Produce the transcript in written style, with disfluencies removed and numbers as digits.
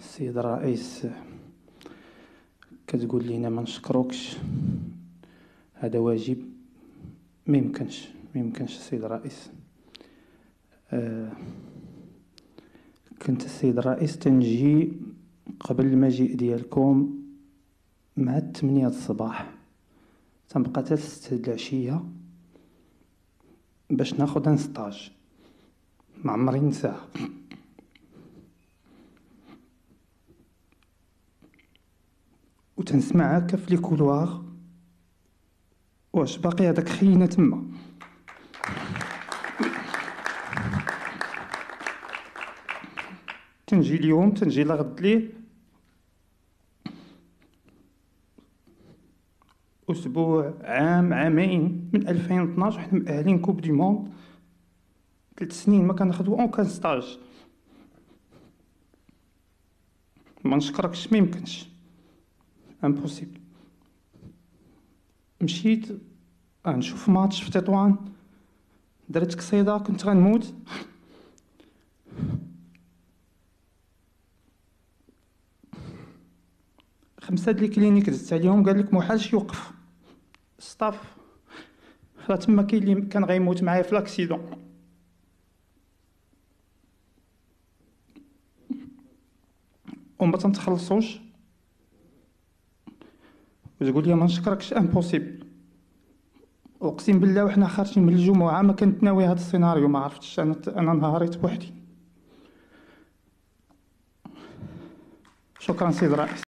السيد الرئيس كتقول لينا ما نشكروكش، هذا واجب. ما يمكنش السيد الرئيس. كنت السيد الرئيس تنجي قبل المجيء ديالكم مع 8 الصباح، تنبقى حتى 6 العشية باش ناخد ان ستاج. ما عمري نساه. وتنسمع هكا في لي كولوار واش باقي هذاك خينا تما. تنجي اليوم، تنجي لغد ليل، اسبوع، عام، عامين، من 2012 وحنا مأهلين كوب دي موند. 3 سنين ما كناخدو اون كان ستاج. ما نشكركش، ما يمكنش، امبوسيبل. مشيت نشوف ماتش في تطوان، درت قصيدة، كنت غنموت. خمسة د لي كلينيك دزت عليهم، قال لك محالش يوقف ستاف، راه تما كاين اللي كان غيموت معايا في لاكسيدون. وما تنتخلصوش وتقول لي ما نشكركش، امبوسيبل. اقسم بالله وحنا خارجين من الجمعة ما كنت ناوي هذا السيناريو، ما عرفتش انا نهاريت بوحدي. شكرا سيد الرئيس.